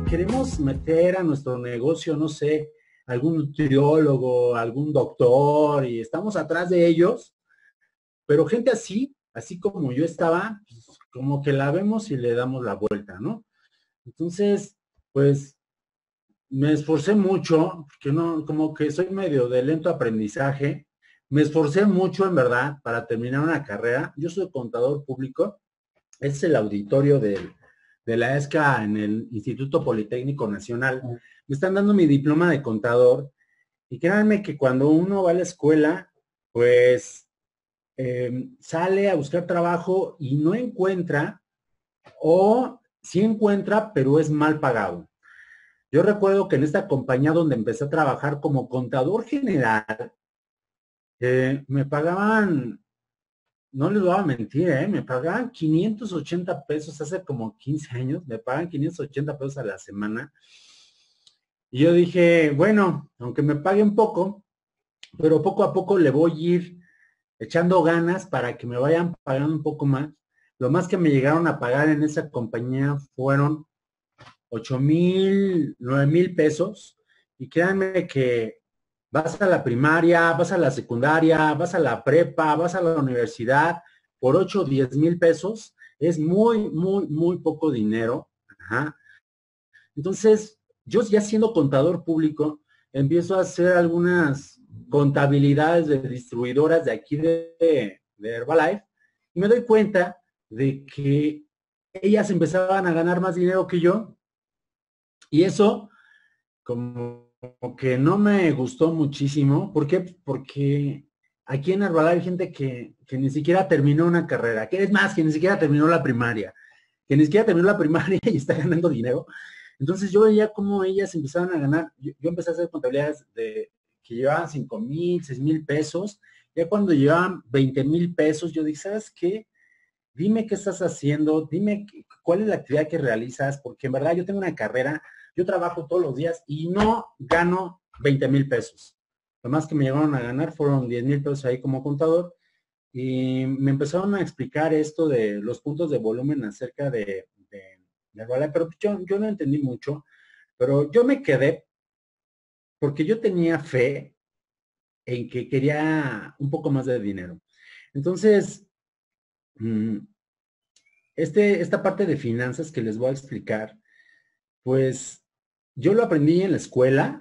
queremos meter a nuestro negocio, no sé, algún nutriólogo, algún doctor, y estamos atrás de ellos, pero gente así, así como yo estaba, pues, como que la vemos y le damos la vuelta, ¿no? Entonces, pues me esforcé mucho, porque no, como que soy medio de lento aprendizaje, me esforcé mucho en verdad para terminar una carrera. Yo soy contador público, es el auditorio de la ESCA en el Instituto Politécnico Nacional. Me están dando mi diploma de contador y créanme que cuando uno va a la escuela, pues sale a buscar trabajo y no encuentra, o sí encuentra, pero es mal pagado. Yo recuerdo que en esta compañía donde empecé a trabajar como contador general, me pagaban, no les voy a mentir, me pagaban 580 pesos hace como 15 años, me pagan 580 pesos a la semana. Y yo dije, bueno, aunque me paguen poco, pero poco a poco le voy a ir echando ganas para que me vayan pagando un poco más. Lo más que me llegaron a pagar en esa compañía fueron 8,000, 9,000 pesos. Y créanme que vas a la primaria, vas a la secundaria, vas a la prepa, vas a la universidad, por 8 o 10,000 pesos, es muy, muy, muy poco dinero. Ajá. Entonces, yo ya siendo contador público, empiezo a hacer algunas contabilidades de distribuidoras de aquí de Herbalife y me doy cuenta de que ellas empezaban a ganar más dinero que yo y eso como que no me gustó muchísimo. ¿Por qué? Porque aquí en Herbalife hay gente que ni siquiera terminó una carrera, que es más, que ni siquiera terminó la primaria, que ni siquiera terminó la primaria y está ganando dinero. Entonces yo veía cómo ellas empezaban a ganar. Yo empecé a hacer contabilidades de que llevaban 5,000, 6,000 pesos. Ya cuando llevaban 20,000 pesos, yo dije, ¿sabes qué? Dime qué estás haciendo, dime cuál es la actividad que realizas, porque en verdad yo tengo una carrera, yo trabajo todos los días y no gano 20,000 pesos. Lo más que me llegaron a ganar fueron 10,000 pesos ahí como contador y me empezaron a explicar esto de los puntos de volumen acerca de Herbalife, pero yo no entendí mucho, pero yo me quedé porque yo tenía fe en que quería un poco más de dinero. Entonces, mm, esta parte de finanzas que les voy a explicar, pues yo lo aprendí en la escuela,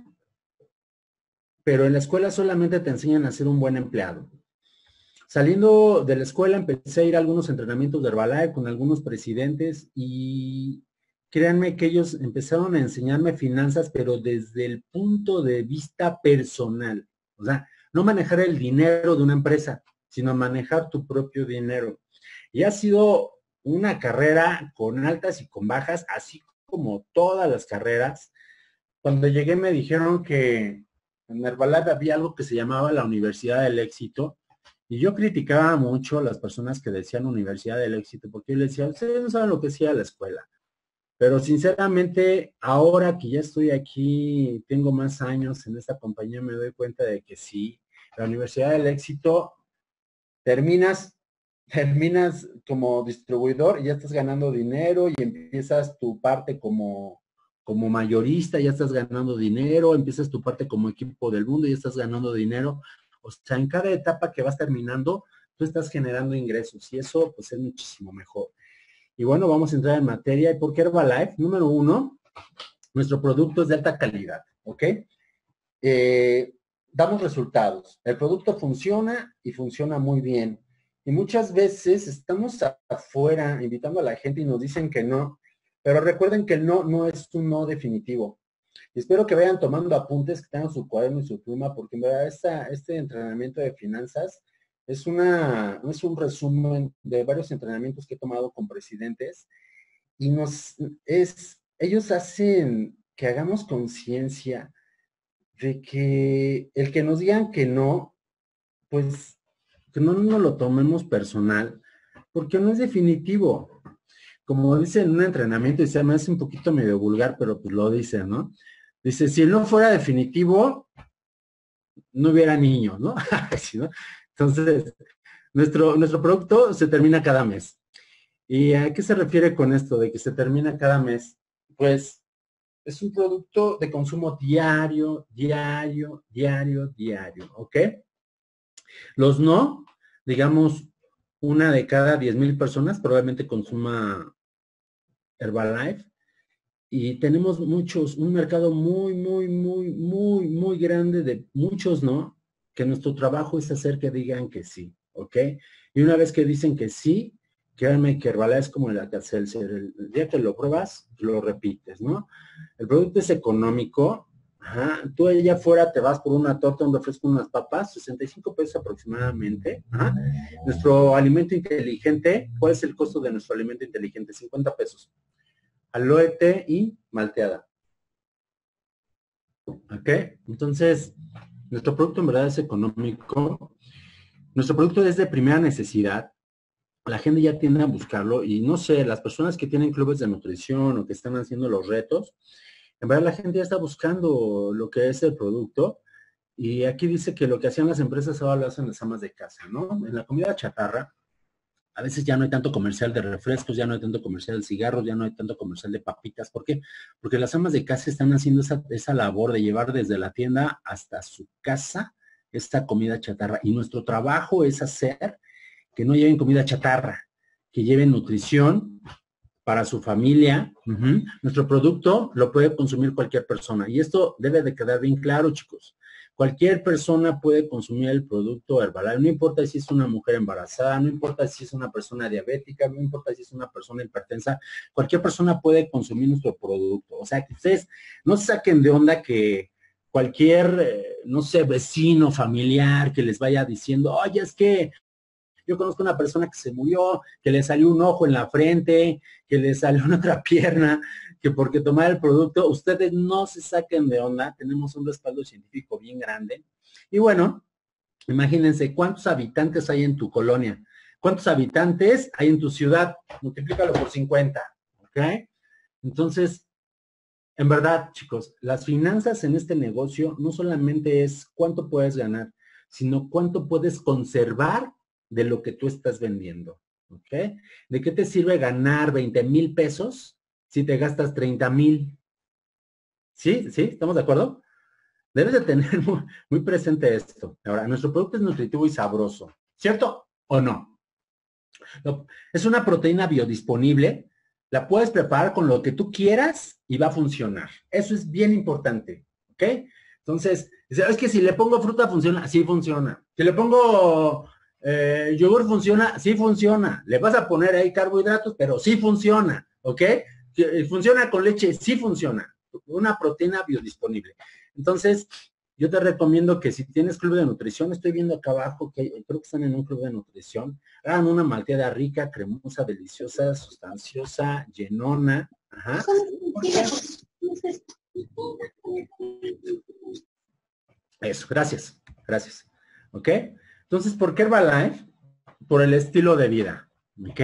pero en la escuela solamente te enseñan a ser un buen empleado. Saliendo de la escuela empecé a ir a algunos entrenamientos de Herbalife con algunos presidentes y créanme que ellos empezaron a enseñarme finanzas, pero desde el punto de vista personal. O sea, no manejar el dinero de una empresa, sino manejar tu propio dinero. Y ha sido una carrera con altas y con bajas, así como todas las carreras. Cuando llegué me dijeron que en Herbalife había algo que se llamaba la Universidad del Éxito y yo criticaba mucho a las personas que decían Universidad del Éxito porque yo les decía, ustedes no saben lo que decía la escuela. Pero sinceramente, ahora que ya estoy aquí, tengo más años en esta compañía, me doy cuenta de que sí, la Universidad del Éxito, terminas, terminas como distribuidor y ya estás ganando dinero y empiezas tu parte como mayorista, ya estás ganando dinero, empiezas tu parte como equipo del mundo y ya estás ganando dinero. O sea, en cada etapa que vas terminando, tú estás generando ingresos y eso pues es muchísimo mejor. Y bueno, vamos a entrar en materia. ¿Y por qué Herbalife? Número uno, nuestro producto es de alta calidad, ¿ok? Eh, Damos resultados. El producto funciona y funciona muy bien. Y muchas veces estamos afuera invitando a la gente y nos dicen que no, pero recuerden que el no no es un no definitivo. Y espero que vayan tomando apuntes, que tengan su cuaderno y su pluma, porque en verdad este entrenamiento de finanzas es un resumen de varios entrenamientos que he tomado con presidentes y ellos hacen que hagamos conciencia de que el que nos digan que no, pues que no nos lo tomemos personal, porque no es definitivo. Como dice en un entrenamiento, y se me hace un poquito medio vulgar, pero pues lo dice, ¿no? Dice, si no fuera definitivo, no hubiera niños, ¿no? ¿Sí, no? Entonces, nuestro producto se termina cada mes. ¿Y a qué se refiere con esto de que se termina cada mes? Pues Es un producto de consumo diario, diario, diario, diario, ¿ok? Los no, digamos, una de cada 10,000 personas probablemente consuma Herbalife y tenemos muchos, un mercado muy, muy, muy, muy, muy grande de muchos no, que nuestro trabajo es hacer que digan que sí, ¿ok? Y una vez que dicen que sí, créanme que Herbalife es como el Alka-Seltzer, el día que lo pruebas, lo repites, ¿no? El producto es económico, ajá, tú allá afuera te vas por una torta, un refresco, unas papas, 65 pesos aproximadamente, ajá. Nuestro alimento inteligente, ¿cuál es el costo de nuestro alimento inteligente? 50 pesos. Aloe y malteada. ¿Ok? Entonces, nuestro producto en verdad es económico. Nuestro producto es de primera necesidad. La gente ya tiende a buscarlo y no sé, las personas que tienen clubes de nutrición o que están haciendo los retos, en verdad la gente ya está buscando lo que es el producto. Y aquí dice que lo que hacían las empresas ahora lo hacen las amas de casa, ¿no? En la comida chatarra, a veces ya no hay tanto comercial de refrescos, ya no hay tanto comercial de cigarros, ya no hay tanto comercial de papitas. ¿Por qué? Porque las amas de casa están haciendo esa labor de llevar desde la tienda hasta su casa esta comida chatarra. Y nuestro trabajo es hacer que no lleven comida chatarra, que lleven nutrición para su familia. Nuestro producto lo puede consumir cualquier persona. Y esto debe de quedar bien claro, chicos. Cualquier persona puede consumir el producto Herbalife, no importa si es una mujer embarazada, no importa si es una persona diabética, no importa si es una persona hipertensa, cualquier persona puede consumir nuestro producto. O sea, que ustedes no se saquen de onda que cualquier, no sé, vecino, familiar que les vaya diciendo, oye, es que yo conozco una persona que se murió, que le salió un ojo en la frente, que le salió una otra pierna, que porque tomar el producto, ustedes no se saquen de onda, tenemos un respaldo científico bien grande. Y bueno, imagínense cuántos habitantes hay en tu colonia, cuántos habitantes hay en tu ciudad, multiplícalo por 50, ¿ok? Entonces, en verdad, chicos, las finanzas en este negocio no solamente es cuánto puedes ganar, sino cuánto puedes conservar de lo que tú estás vendiendo. ¿Ok? ¿De qué te sirve ganar 20,000 pesos si te gastas 30,000? ¿Sí? ¿Sí? ¿Estamos de acuerdo? Debes de tener muy presente esto. Ahora, nuestro producto es nutritivo y sabroso. ¿Cierto o no? Es una proteína biodisponible, la puedes preparar con lo que tú quieras y va a funcionar. Eso es bien importante, ¿ok? Entonces, es que si le pongo fruta funciona, sí funciona. Si le pongo yogur funciona, sí funciona. Le vas a poner ahí carbohidratos, pero sí funciona, ¿ok? Funciona con leche, sí funciona. Una proteína biodisponible. Entonces, yo te recomiendo que si tienes club de nutrición, estoy viendo acá abajo que creo que están en un club de nutrición, hagan una malteada rica, cremosa, deliciosa, sustanciosa, llenona. Ajá. Eso, gracias, gracias. ¿Ok? Entonces, ¿por qué Herbalife? Por el estilo de vida. ¿Ok?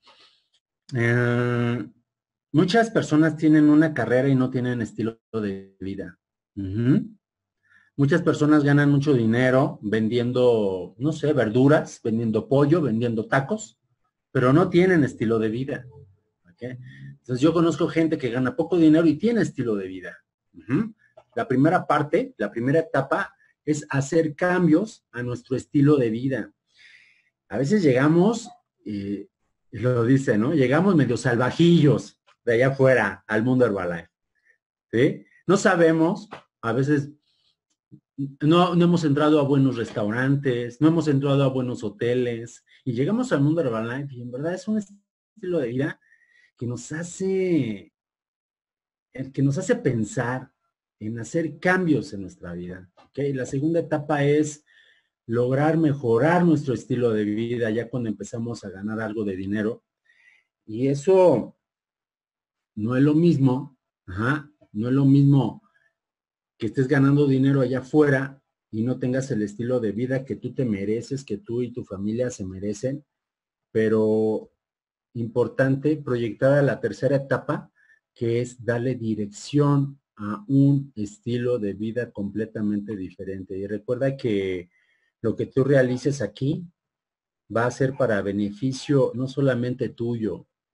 Muchas personas tienen una carrera y no tienen estilo de vida. Muchas personas ganan mucho dinero vendiendo, no sé, verduras, vendiendo pollo, vendiendo tacos, pero no tienen estilo de vida. ¿Okay? Entonces yo conozco gente que gana poco dinero y tiene estilo de vida. La primera parte, la primera etapa es hacer cambios a nuestro estilo de vida. A veces llegamos, y lo dice, ¿no? Llegamos medio salvajillos de allá afuera al mundo Herbalife. ¿Sí? No sabemos, a veces no hemos entrado a buenos restaurantes, no hemos entrado a buenos hoteles y llegamos al mundo Herbalife y en verdad es un estilo de vida que nos hace, que nos hace pensar en hacer cambios en nuestra vida. ¿Okay? La segunda etapa es lograr mejorar nuestro estilo de vida ya cuando empezamos a ganar algo de dinero. Y eso no es lo mismo, no es lo mismo que estés ganando dinero allá afuera y no tengas el estilo de vida que tú te mereces, que tú y tu familia se merecen, pero importante proyectar a la tercera etapa, que es darle dirección a un estilo de vida completamente diferente. Y recuerda que lo que tú realices aquí va a ser para beneficio no solamente tuyo,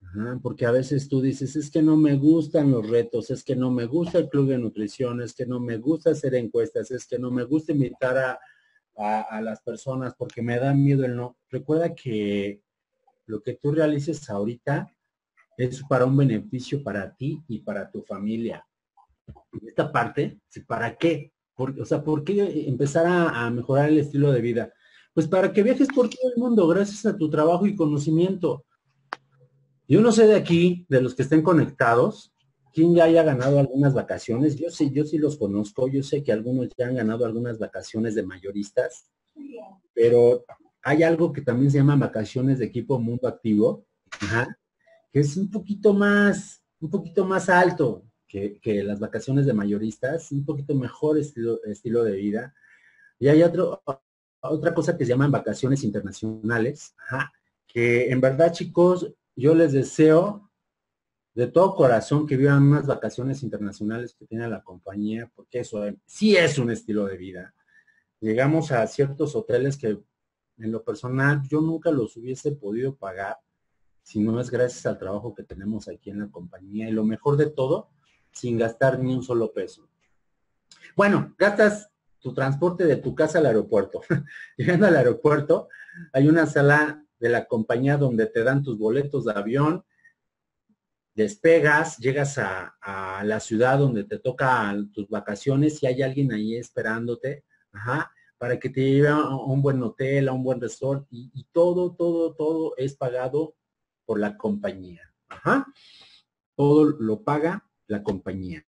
Ajá, porque a veces tú dices, es que no me gustan los retos, es que no me gusta el club de nutrición, es que no me gusta hacer encuestas, es que no me gusta invitar a las personas porque me da miedo el no. Recuerda que lo que tú realices ahorita es para un beneficio para ti y para tu familia. Esta parte, ¿para qué? O sea, ¿por qué empezar a mejorar el estilo de vida? Pues para que viajes por todo el mundo gracias a tu trabajo y conocimiento. Yo no sé de aquí, de los que estén conectados, quién ya haya ganado algunas vacaciones. Yo sí los conozco. Yo sé que algunos ya han ganado algunas vacaciones de mayoristas, pero hay algo que también se llama vacaciones de equipo mundo activo, ajá, que es un poquito más alto que las vacaciones de mayoristas, un poquito mejor estilo de vida. Y hay otra cosa que se llaman vacaciones internacionales, ajá, que en verdad, chicos, yo les deseo de todo corazón que vivan unas vacaciones internacionales que tiene la compañía, porque eso sí es un estilo de vida. Llegamos a ciertos hoteles que en lo personal yo nunca los hubiese podido pagar si no es gracias al trabajo que tenemos aquí en la compañía y lo mejor de todo, sin gastar ni un solo peso. Bueno, gastas tu transporte de tu casa al aeropuerto. Llegando al aeropuerto, hay una sala de la compañía donde te dan tus boletos de avión, despegas, llegas a la ciudad donde te toca tus vacaciones y hay alguien ahí esperándote, ajá, para que te lleve a un buen hotel, a un buen resort y todo es pagado por la compañía. Ajá. Todo lo paga la compañía.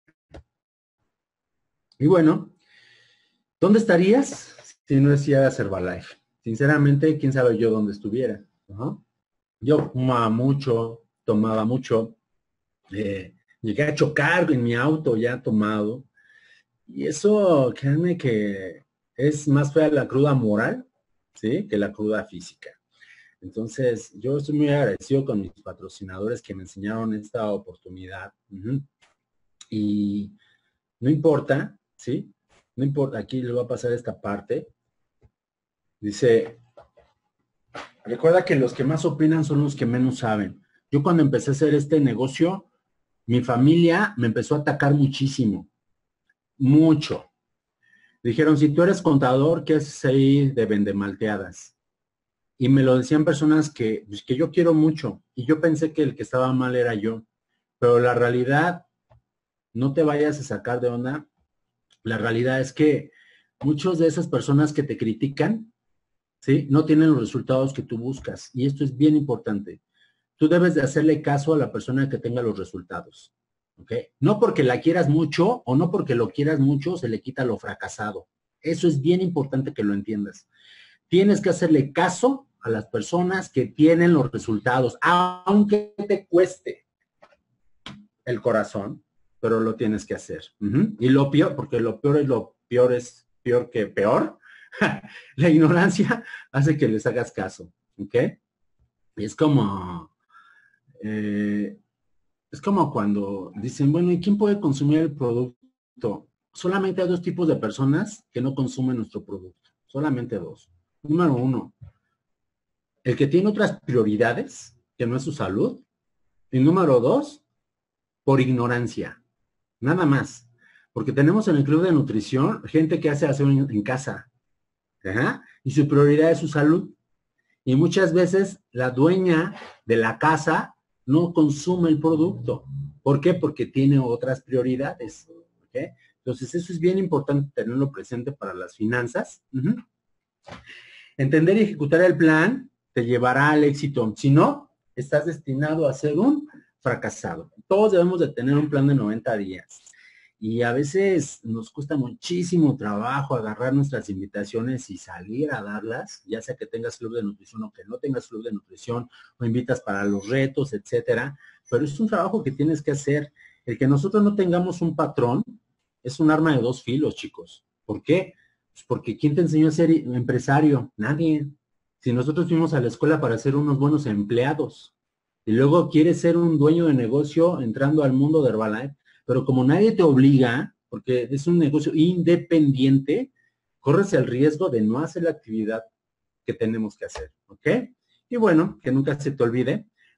Y bueno, ¿dónde estarías si no hicieras Herbalife? Sinceramente, quién sabe yo dónde estuviera. Ajá. Yo fumaba mucho, tomaba mucho, llegué a chocar en mi auto ya tomado. Y eso, créanme que es más fea la cruda moral, ¿sí? Que la cruda física. Entonces, yo estoy muy agradecido con mis patrocinadores que me enseñaron esta oportunidad. Uh-huh. Y no importa, ¿sí? No importa, aquí le va a pasar esta parte. Dice, recuerda que los que más opinan son los que menos saben. Yo cuando empecé a hacer este negocio, mi familia me empezó a atacar muchísimo, mucho. Dijeron, si tú eres contador, ¿qué haces ahí de vendemalteadas? Y me lo decían personas pues, que yo quiero mucho. Y yo pensé que el que estaba mal era yo. Pero la realidad, no te vayas a sacar de onda. La realidad es que muchas de esas personas que te critican, ¿sí? No tienen los resultados que tú buscas. Y esto es bien importante. Tú debes de hacerle caso a la persona que tenga los resultados. ¿Ok? No porque la quieras mucho o no porque lo quieras mucho se le quita lo fracasado. Eso es bien importante que lo entiendas. Tienes que hacerle caso a las personas que tienen los resultados, aunque te cueste el corazón, pero lo tienes que hacer. Y lo peor, porque lo peor es peor que peor, la ignorancia hace que les hagas caso, ¿ok? Y eh, es como cuando dicen, bueno, ¿y quién puede consumir el producto? Solamente hay dos tipos de personas que no consumen nuestro producto, solamente dos. Número uno, el que tiene otras prioridades, que no es su salud. Y número dos, por ignorancia. Nada más. Porque tenemos en el club de nutrición gente que hace aseo en casa. ¿Ajá? Y su prioridad es su salud. Y muchas veces la dueña de la casa no consume el producto. ¿Por qué? Porque tiene otras prioridades. ¿Okay? Entonces eso es bien importante tenerlo presente para las finanzas. Entender y ejecutar el plan te llevará al éxito. Si no, estás destinado a ser un fracasado. Todos debemos de tener un plan de 90 días. Y a veces nos cuesta muchísimo trabajo agarrar nuestras invitaciones y salir a darlas, ya sea que tengas club de nutrición o que no tengas club de nutrición, o invitas para los retos, etcétera. Pero es un trabajo que tienes que hacer. El que nosotros no tengamos un patrón es un arma de dos filos, chicos. ¿Por qué? Pues porque ¿quién te enseñó a ser empresario? Nadie. Si nosotros fuimos a la escuela para ser unos buenos empleados y luego quieres ser un dueño de negocio entrando al mundo de Herbalife, pero como nadie te obliga, porque es un negocio independiente, corres el riesgo de no hacer la actividad que tenemos que hacer, ¿ok? Y bueno, que nunca se te olvide,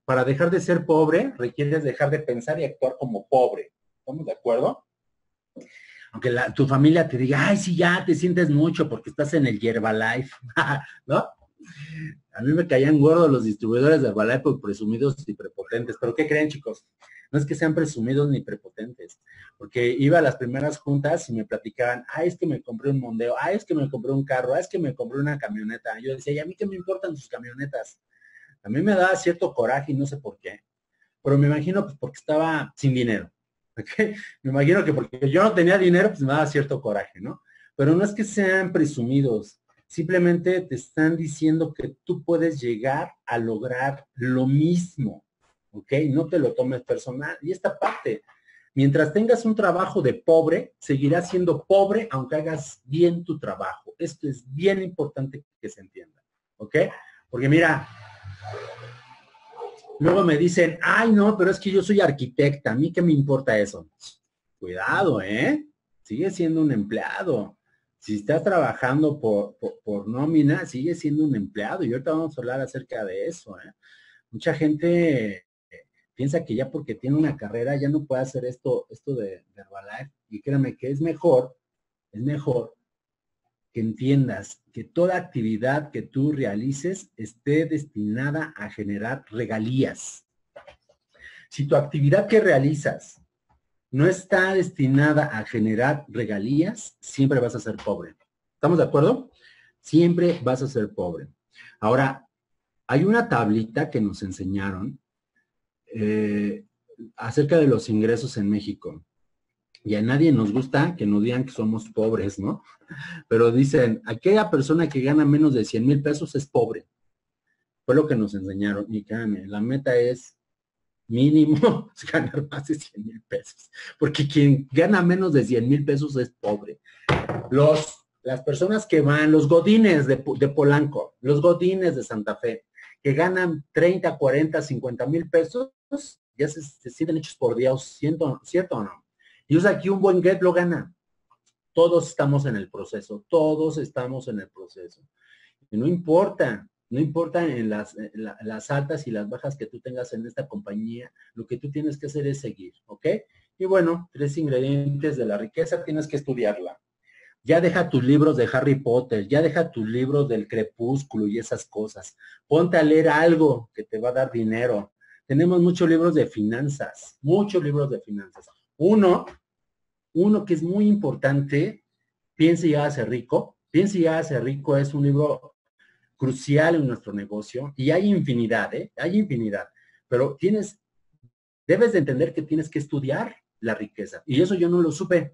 para dejar de ser pobre, requieres dejar de pensar y actuar como pobre. ¿Estamos de acuerdo? Aunque tu familia te diga, ay, sí, ya te sientes mucho porque estás en el Herbalife, ¿no? A mí me caían gordos los distribuidores de Herbalife por presumidos y prepotentes. ¿Pero qué creen, chicos? No es que sean presumidos ni prepotentes, porque iba a las primeras juntas y me platicaban, es que me compré un Mondeo, es que me compré un carro, es que me compré una camioneta. Yo decía, ¿y a mí qué me importan sus camionetas? A mí me daba cierto coraje y no sé por qué, pero me imagino pues porque estaba sin dinero. ¿Okay? Me imagino que porque yo no tenía dinero, pues me daba cierto coraje, ¿no? Pero no es que sean presumidos, simplemente te están diciendo que tú puedes llegar a lograr lo mismo, ¿ok? No te lo tomes personal. Y esta parte, mientras tengas un trabajo de pobre, seguirás siendo pobre aunque hagas bien tu trabajo. Esto es bien importante que se entienda, ¿ok? Porque mira, luego me dicen, ay, no, pero es que yo soy arquitecta, ¿a mí qué me importa eso? Cuidado, ¿eh? Sigue siendo un empleado. Si estás trabajando por nómina, sigue siendo un empleado. Y ahorita vamos a hablar acerca de eso, ¿eh? Mucha gente piensa que ya porque tiene una carrera ya no puede hacer esto de Herbalife. Y créeme que es mejor que entiendas que toda actividad que tú realices esté destinada a generar regalías. Si tu actividad que realizas no está destinada a generar regalías, siempre vas a ser pobre. ¿Estamos de acuerdo? Siempre vas a ser pobre. Ahora, hay una tablita que nos enseñaron acerca de los ingresos en México. Y a nadie nos gusta que nos digan que somos pobres, ¿no? Pero dicen, aquella persona que gana menos de 100,000 pesos es pobre. Fue lo que nos enseñaron. Y créanme, la meta es mínimo ganar más de 100,000 pesos. Porque quien gana menos de 100,000 pesos es pobre. Las personas que van, los godines de Polanco, los godines de Santa Fe, que ganan 30, 40, 50,000 pesos, ya se sienten hechos por Dios, ¿cierto o no? Y usa aquí un buen get lo gana. Todos estamos en el proceso, todos estamos en el proceso. Y no importa en las altas y las bajas que tú tengas en esta compañía, lo que tú tienes que hacer es seguir, ¿ok? Y bueno, 3 ingredientes de la riqueza, tienes que estudiarla. Ya deja tus libros de Harry Potter, ya deja tus libros del Crepúsculo y esas cosas. Ponte a leer algo que te va a dar dinero. Tenemos muchos libros de finanzas, muchos libros de finanzas. Uno que es muy importante, Piensa y hágase rico. Piensa y hágase rico es un libro crucial en nuestro negocio y hay infinidad, ¿eh? Hay infinidad. Pero debes de entender que tienes que estudiar la riqueza. Y eso yo no lo supe.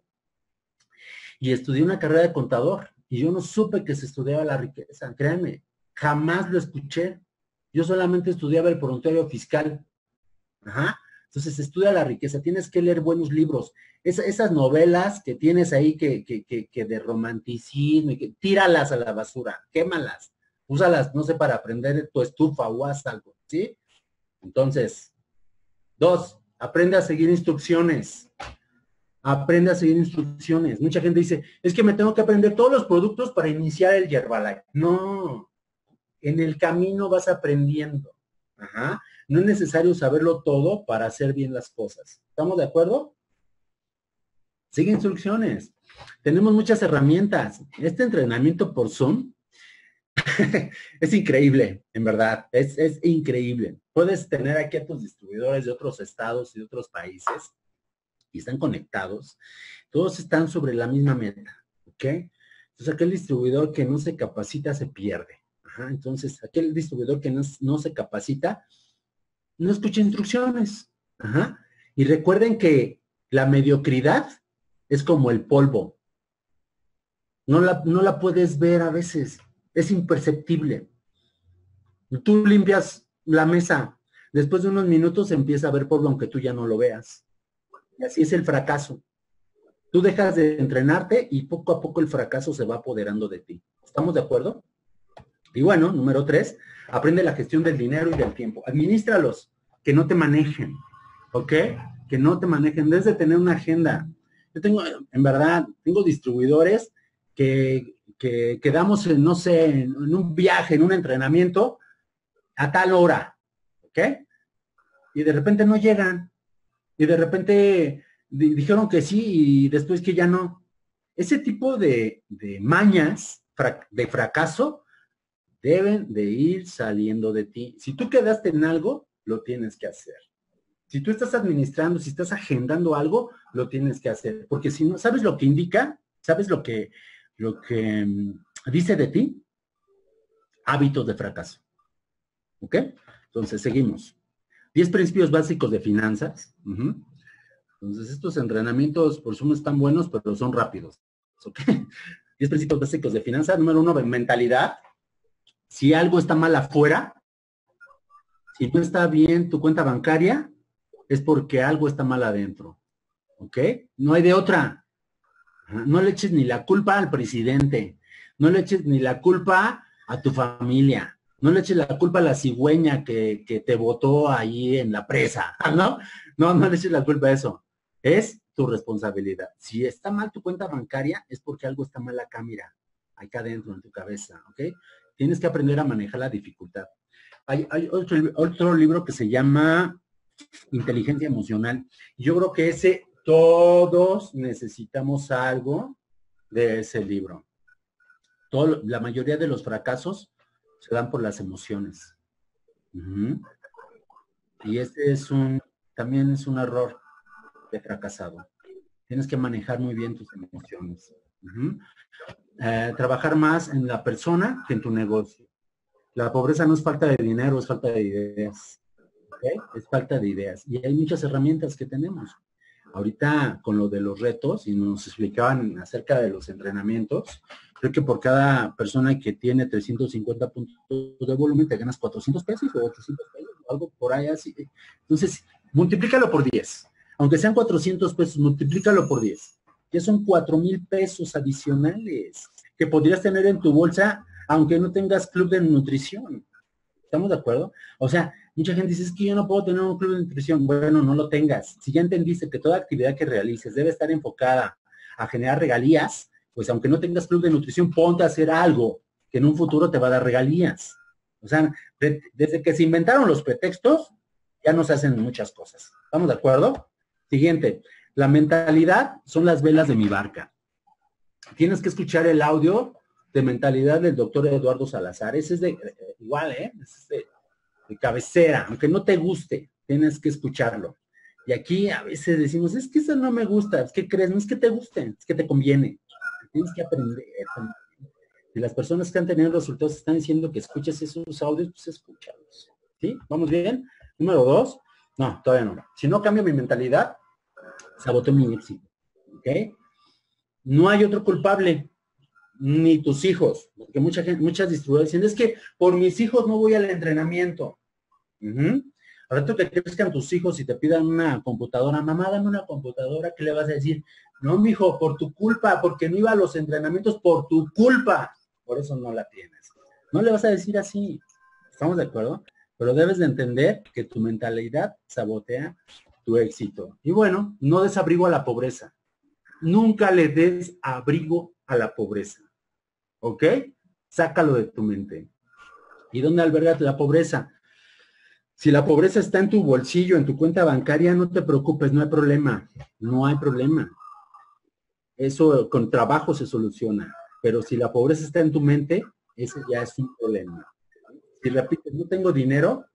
Y estudié una carrera de contador y yo no supe que se estudiaba la riqueza. Créanme, jamás lo escuché. Yo solamente estudiaba el prontuario fiscal. Ajá. Entonces, estudia la riqueza. Tienes que leer buenos libros. Esas novelas que tienes ahí que de romanticismo, tíralas a la basura, quémalas. Úsalas, no sé, para aprender tu estufa o haz algo, ¿sí? Entonces, 2, aprende a seguir instrucciones. Aprende a seguir instrucciones. Mucha gente dice, es que me tengo que aprender todos los productos para iniciar el Herbalife. No, en el camino vas aprendiendo. Ajá. No es necesario saberlo todo para hacer bien las cosas. ¿Estamos de acuerdo? Sigue instrucciones. Tenemos muchas herramientas. Este entrenamiento por Zoom es increíble, en verdad. Es increíble. Puedes tener aquí a tus distribuidores de otros estados y de otros países y están conectados. Todos están sobre la misma meta. ¿Ok? Entonces, aquel distribuidor que no se capacita se pierde. Ajá. Entonces, aquel distribuidor que no se capacita no escucha instrucciones. Ajá. Y recuerden que la mediocridad es como el polvo. No la puedes ver a veces. Es imperceptible. Tú limpias la mesa. Después de unos minutos empieza a ver polvo aunque tú ya no lo veas. Y así es el fracaso. Tú dejas de entrenarte y poco a poco el fracaso se va apoderando de ti. ¿Estamos de acuerdo? Y bueno, número 3, aprende la gestión del dinero y del tiempo. Administralos, que no te manejen, ¿ok? Que no te manejen. Debes de tener una agenda. Yo tengo, en verdad, tengo distribuidores que quedamos en, no sé, en un viaje, en un entrenamiento, a tal hora, ¿ok? y de repente no llegan, y de repente dijeron que sí y después que ya no. Ese tipo de mañas de fracaso deben de ir saliendo de ti. Si tú quedaste en algo, lo tienes que hacer. Si tú estás administrando, si estás agendando algo, lo tienes que hacer. Porque si no, ¿sabes lo que indica? ¿Sabes lo que dice de ti? Hábitos de fracaso. ¿Ok? Entonces, seguimos. 10 principios básicos de finanzas. Entonces, estos entrenamientos, por supuesto, están buenos, pero son rápidos. ¿Ok? 10 principios básicos de finanzas. Número 1, mentalidad. Si algo está mal afuera, si no está bien tu cuenta bancaria, es porque algo está mal adentro. ¿Ok? No hay de otra. No le eches ni la culpa al presidente. No le eches ni la culpa a tu familia. No le eches la culpa a la cigüeña que te botó ahí en la presa, ¿no? No le eches la culpa a eso. Es tu responsabilidad. Si está mal tu cuenta bancaria, es porque algo está mal acá, mira, acá adentro en tu cabeza, ¿ok? Tienes que aprender a manejar la dificultad. Hay otro libro que se llama Inteligencia Emocional. Yo creo que todos necesitamos algo de ese libro. La mayoría de los fracasos se dan por las emociones. Y también es un error de fracasado. Tienes que manejar muy bien tus emociones. Trabajar más en la persona que en tu negocio. La pobreza no es falta de dinero, es falta de ideas. ¿Okay? Es falta de ideas. Y hay muchas herramientas que tenemos. Ahorita con lo de los retos, y nos explicaban acerca de los entrenamientos, creo que por cada persona que tiene 350 puntos de volumen te ganas 400 pesos o 800 pesos, algo por ahí así. Entonces, multiplícalo por 10. Aunque sean 400 pesos, multiplícalo por 10. Que son 4,000 pesos adicionales que podrías tener en tu bolsa, aunque no tengas club de nutrición. ¿Estamos de acuerdo? O sea, mucha gente dice, es que yo no puedo tener un club de nutrición. Bueno, no lo tengas. Si ya entendiste que toda actividad que realices debe estar enfocada a generar regalías, pues aunque no tengas club de nutrición, ponte a hacer algo que en un futuro te va a dar regalías. O sea, desde que se inventaron los pretextos, ya no se hacen muchas cosas. ¿Estamos de acuerdo? Siguiente. La mentalidad son las velas de mi barca. Tienes que escuchar el audio de mentalidad del doctor Eduardo Salazar. Ese es igual, es de cabecera, aunque no te guste, tienes que escucharlo. Y aquí a veces decimos, es que eso no me gusta, es que crees, no es que te guste, es que te conviene. Tienes que aprender. Y las personas que han tenido resultados están diciendo que escuches esos audios, pues escúchalos. ¿Sí? ¿Vamos bien? Número 2, no, todavía no. Si no cambio mi mentalidad, saboteo mi éxito. ¿Ok? No hay otro culpable, ni tus hijos, porque muchas distribuidoras dicen, es que por mis hijos no voy al entrenamiento. Ahora tú que crezcan tus hijos y te pidan una computadora, mamá, dame una computadora, ¿qué le vas a decir? No, mijo, por tu culpa, porque no iba a los entrenamientos por tu culpa. Por eso no la tienes. No le vas a decir así. ¿Estamos de acuerdo? Pero debes de entender que tu mentalidad sabotea tu éxito. Y bueno, no des abrigo a la pobreza. Nunca le des abrigo a la pobreza. ¿Ok? Sácalo de tu mente. ¿Y dónde alberga la pobreza? Si la pobreza está en tu bolsillo, en tu cuenta bancaria, no te preocupes, no hay problema. No hay problema. Eso con trabajo se soluciona. Pero si la pobreza está en tu mente, ese ya es un problema. Si repites, no tengo dinero,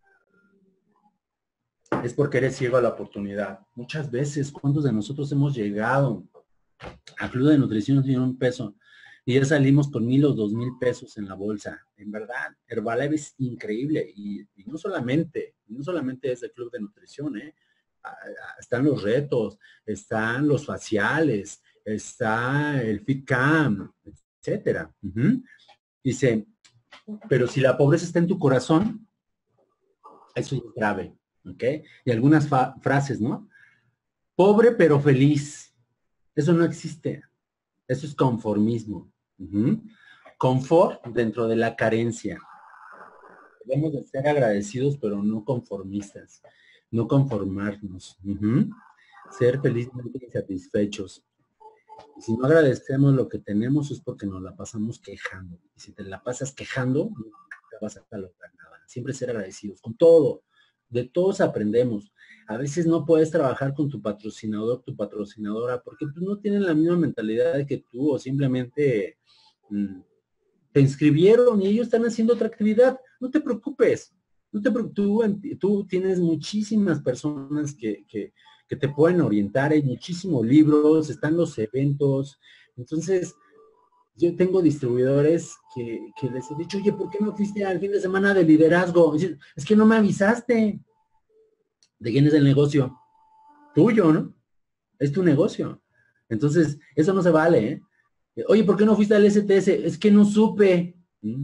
es porque eres ciego a la oportunidad. Muchas veces, ¿cuántos de nosotros hemos llegado a Club de Nutrición sin un peso? Y ya salimos con 1,000 o 2,000 pesos en la bolsa. En verdad, Herbalife es increíble. Y no solamente es el Club de Nutrición, ¿eh? Están los retos, están los faciales, está el FitCam, etcétera. Dice, pero si la pobreza está en tu corazón, eso es grave, ¿ok? Y algunas frases, ¿no? Pobre pero feliz. Eso no existe. Eso es conformismo. Confort dentro de la carencia. Debemos de ser agradecidos, pero no conformistas. No conformarnos. Ser felizmente insatisfechos. Y si no agradecemos lo que tenemos es porque nos la pasamos quejando. Y si te la pasas quejando, nunca vas a lograr nada. Siempre ser agradecidos con todo. de todos aprendemos. A veces no puedes trabajar con tu patrocinador, tu patrocinadora, porque pues, no tienen la misma mentalidad que tú o simplemente mm, te inscribieron y ellos están haciendo otra actividad. No te preocupes. No te preocupes. Tú tienes muchísimas personas que te pueden orientar. Hay muchísimos libros, están los eventos. Entonces, yo tengo distribuidores que les he dicho, oye, ¿por qué no fuiste al fin de semana de liderazgo? Y dicen, es que no me avisaste. ¿De quién es el negocio? Tuyo, ¿no? Es tu negocio. Entonces, eso no se vale, ¿eh? Oye, ¿por qué no fuiste al STS? Es que no supe. ¿Mm?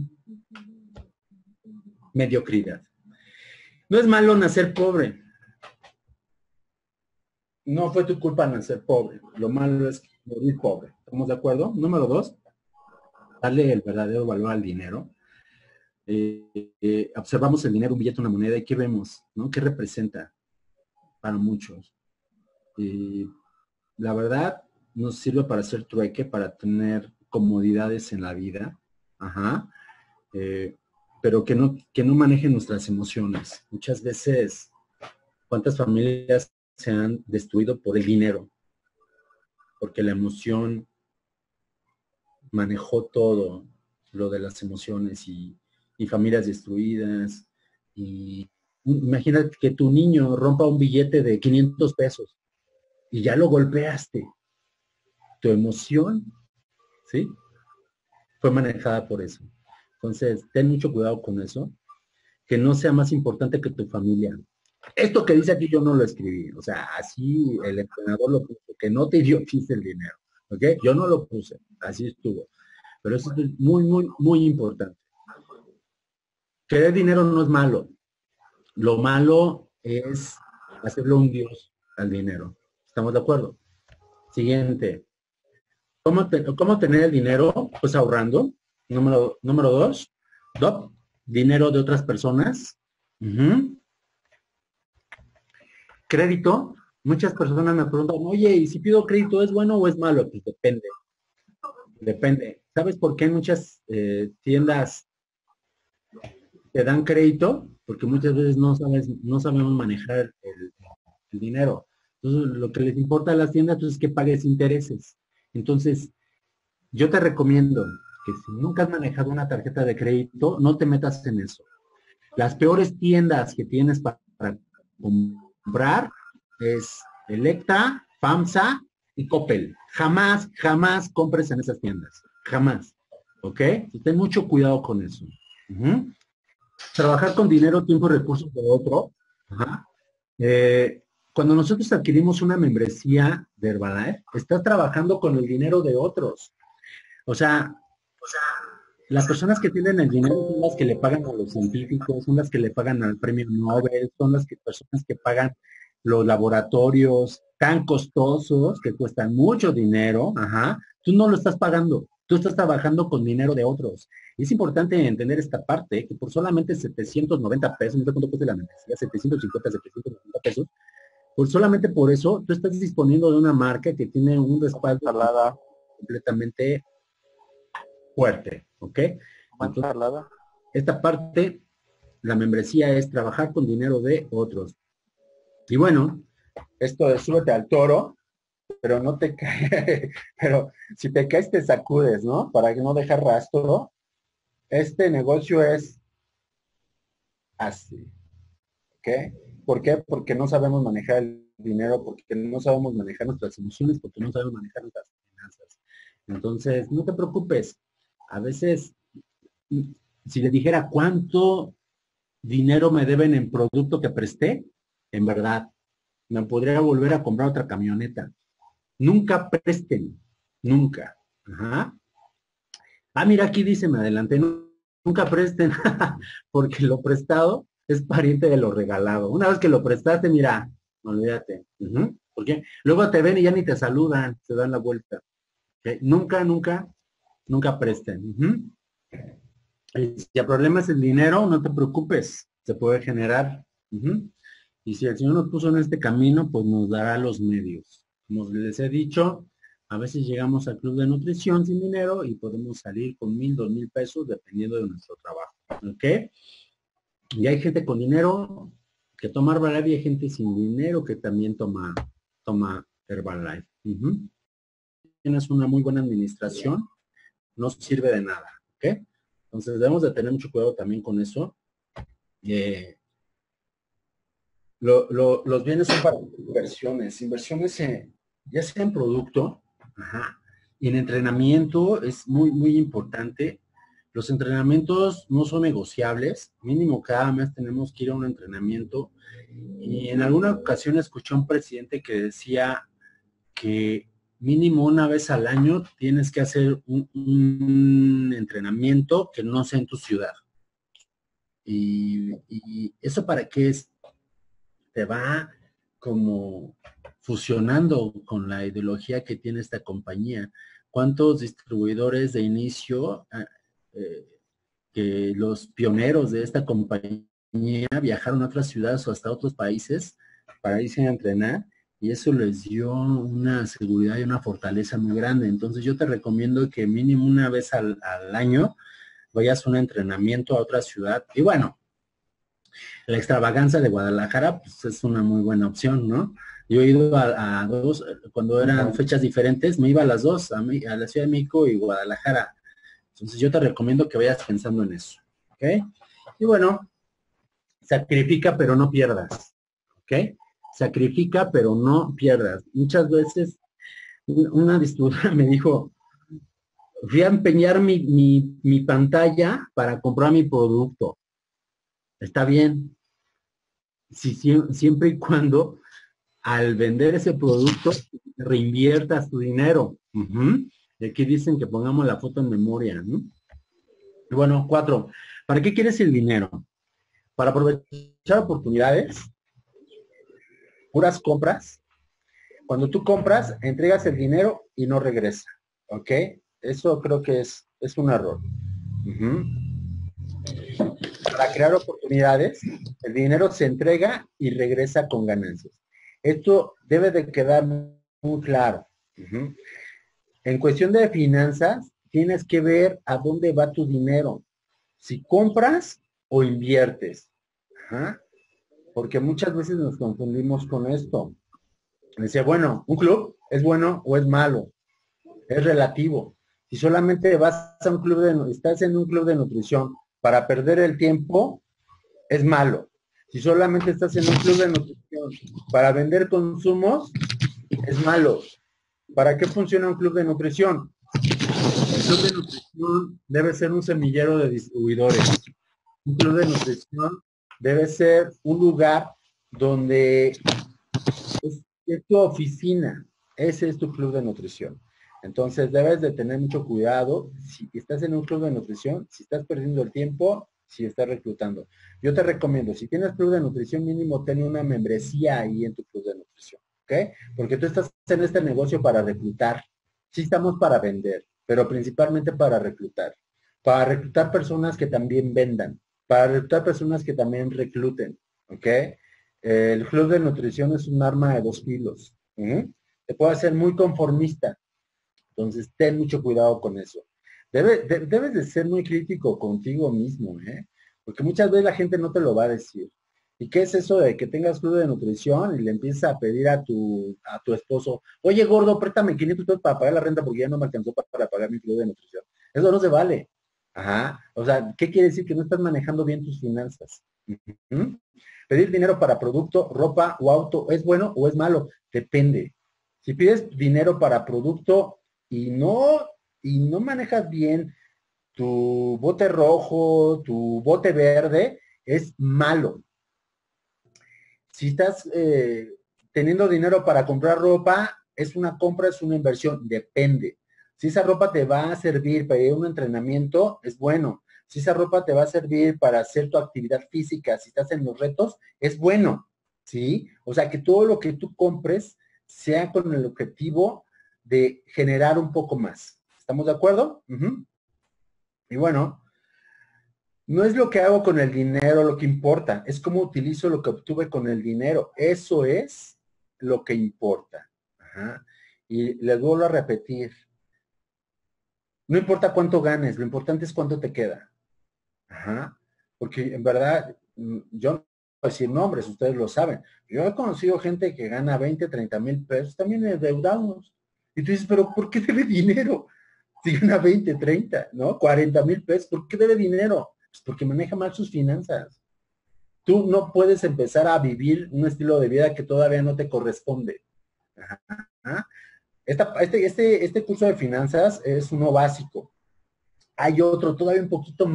Mediocridad. No es malo nacer pobre. No fue tu culpa nacer pobre. Lo malo es morir pobre. ¿Estamos de acuerdo? Número 2, darle el verdadero valor al dinero. Observamos el dinero, un billete, una moneda, y ¿qué vemos? ¿No? ¿Qué representa para muchos? La verdad, nos sirve para hacer trueque, para tener comodidades en la vida. Ajá. Eh, pero que no manejen nuestras emociones. Muchas veces, ¿cuántas familias se han destruido por el dinero? Porque la emoción manejó todo lo de las emociones y familias destruidas. Y imagínate que tu niño rompa un billete de 500 pesos y ya lo golpeaste. Tu emoción, ¿sí? Fue manejada por eso. Entonces, ten mucho cuidado con eso, que no sea más importante que tu familia. Esto que dice aquí yo no lo escribí, o sea, así el entrenador lo puso, que no te idiotice el dinero, ¿ok? Yo no lo puse, así estuvo. Pero eso es muy, muy, muy importante. Querer dinero no es malo. Lo malo es hacerlo un dios al dinero. ¿Estamos de acuerdo? Siguiente. ¿Cómo tener el dinero? Pues ahorrando. Número 2. Dinero de otras personas. Ujú. Crédito. Muchas personas me preguntan, oye, ¿y si pido crédito es bueno o es malo? Pues depende. Depende. ¿Sabes por qué muchas tiendas te dan crédito? Porque muchas veces no sabemos manejar el dinero. Entonces, lo que les importa a las tiendas pues, es que pagues intereses. Entonces, yo te recomiendo que si nunca has manejado una tarjeta de crédito, no te metas en eso. Las peores tiendas que tienes para comprar es Electra, FAMSA y Coppel. Jamás, jamás compres en esas tiendas. Jamás. ¿Ok? Ten mucho cuidado con eso. Ujú. Trabajar con dinero, tiempo y recursos de otro. Ajá. Cuando nosotros adquirimos una membresía de Herbalife, estás trabajando con el dinero de otros. O sea, las personas que tienen el dinero son las que le pagan a los científicos, son las que le pagan al premio Nobel, son las personas que pagan los laboratorios tan costosos que cuestan mucho dinero. Ajá. Tú no lo estás pagando, tú estás trabajando con dinero de otros. Y es importante entender esta parte, que por solamente 790 pesos, no sé cuánto cuesta la membresía, 750, 790 pesos, por solamente por eso, tú estás disponiendo de una marca que tiene un respaldo completamente fuerte, ¿ok? Entonces, esta parte, la membresía es trabajar con dinero de otros. Y bueno, esto de súbete al toro, pero no te caes, pero si te caes te sacudes, ¿no? Para que no dejar rastro. Este negocio es así, ¿ok? ¿Por qué? Porque no sabemos manejar el dinero, porque no sabemos manejar nuestras emociones, porque no sabemos manejar nuestras finanzas. Entonces, no te preocupes. A veces, si le dijera cuánto dinero me deben en producto que presté, en verdad, me podría volver a comprar otra camioneta. Nunca presten, nunca. Ajá. Ah, mira, aquí dice, me adelanté, nunca presten, porque lo prestado es pariente de lo regalado. Una vez que lo prestaste, mira, olvídate. Ujú. ¿Por qué? Luego te ven y ya ni te saludan, se dan la vuelta. ¿Ok? Nunca, nunca, nunca presten. Ujú. Si el problema es el dinero, no te preocupes, se puede generar. Ujú. Y si el Señor nos puso en este camino, pues nos dará los medios. Como les he dicho, a veces llegamos al club de nutrición sin dinero y podemos salir con 1,000, 2,000 pesos dependiendo de nuestro trabajo. ¿Ok? Y hay gente con dinero que toma Herbalife y hay gente sin dinero que también toma Herbalife. Tienes una muy buena administración, no sirve de nada, ¿ok? Entonces debemos de tener mucho cuidado también con eso. Los bienes son para inversiones ya sea en producto, ajá, y en entrenamiento es muy, muy importante. Los entrenamientos no son negociables, mínimo cada mes tenemos que ir a un entrenamiento. Y en alguna ocasión escuché a un presidente que decía que mínimo una vez al año tienes que hacer un entrenamiento que no sea en tu ciudad. Y eso para qué es, te va como fusionando con la ideología que tiene esta compañía. ¿Cuántos distribuidores de inicio, que los pioneros de esta compañía viajaron a otras ciudades o hasta otros países para irse a entrenar? Y eso les dio una seguridad y una fortaleza muy grande. Entonces yo te recomiendo que mínimo una vez al año vayas a un entrenamiento a otra ciudad. Y bueno, la extravaganza de Guadalajara, pues es una muy buena opción, ¿no? Yo he ido a dos, cuando eran fechas diferentes, me iba a las dos, a la Ciudad de México y Guadalajara. Entonces yo te recomiendo que vayas pensando en eso, ¿ok? Y bueno, sacrifica pero no pierdas, ¿ok? Sacrifica pero no pierdas. Muchas veces una distribuidora me dijo, fui a empeñar mi pantalla para comprar mi producto. Está bien, siempre y cuando al vender ese producto reinviertas tu dinero. Y aquí dicen que pongamos la foto en memoria, ¿no? Y bueno, 4, ¿para qué quieres el dinero? Para aprovechar oportunidades, puras compras. Cuando tú compras, entregas el dinero y no regresa, ¿ok? Eso creo que es un error. Para crear oportunidades, el dinero se entrega y regresa con ganancias. Esto debe de quedar muy claro. En cuestión de finanzas, tienes que ver a dónde va tu dinero. Si compras o inviertes. Ajá. Porque muchas veces nos confundimos con esto. Decía, bueno, un club es bueno o es malo. Es relativo. Si solamente vas a un club estás en un club de nutrición para perder el tiempo, es malo. Si solamente estás en un club de nutrición para vender consumos, es malo. ¿Para qué funciona un club de nutrición? El club de nutrición debe ser un semillero de distribuidores. Un club de nutrición debe ser un lugar donde es tu oficina. Ese es tu club de nutrición. Entonces debes de tener mucho cuidado si estás en un club de nutrición, si estás perdiendo el tiempo, si estás reclutando. Yo te recomiendo, si tienes club de nutrición, mínimo ten una membresía ahí en tu club de nutrición, ¿ok? Porque tú estás en este negocio para reclutar. Sí estamos para vender, pero principalmente para reclutar. Para reclutar personas que también vendan, para reclutar personas que también recluten, ¿ok? El club de nutrición es un arma de dos filos. Te puede hacer muy conformista. Entonces, ten mucho cuidado con eso. Debes de ser muy crítico contigo mismo, ¿eh? Porque muchas veces la gente no te lo va a decir. ¿Y qué es eso de que tengas club de nutrición y le empiezas a pedir a tu esposo, oye, gordo, préstame 500 pesos para pagar la renta porque ya no me alcanzó para pagar mi club de nutrición? Eso no se vale. Ajá. O sea, ¿qué quiere decir? Que no estás manejando bien tus finanzas. Pedir dinero para producto, ropa o auto, ¿es bueno o es malo? Depende. Si pides dinero para producto y no manejas bien tu bote rojo, tu bote verde, es malo. Si estás teniendo dinero para comprar ropa, es una compra, es una inversión, depende. Si esa ropa te va a servir para ir a un entrenamiento, es bueno. Si esa ropa te va a servir para hacer tu actividad física, si estás en los retos, es bueno, ¿sí? O sea, que todo lo que tú compres sea con el objetivo de generar un poco más. ¿Estamos de acuerdo? Y bueno, no es lo que hago con el dinero lo que importa, es cómo utilizo lo que obtuve con el dinero. Eso es lo que importa. Ajá. Y les vuelvo a repetir, no importa cuánto ganes, lo importante es cuánto te queda. Ajá. Porque en verdad, yo decir nombres, ustedes lo saben. Yo he conocido gente que gana 20, 30 mil pesos, también endeudados. Y tú dices, pero ¿por qué debe dinero? Si gana 20, 30, ¿no? 40,000 pesos, ¿por qué debe dinero? Pues porque maneja mal sus finanzas. Tú no puedes empezar a vivir un estilo de vida que todavía no te corresponde. Ajá. Este curso de finanzas es uno básico. Hay otro todavía un poquito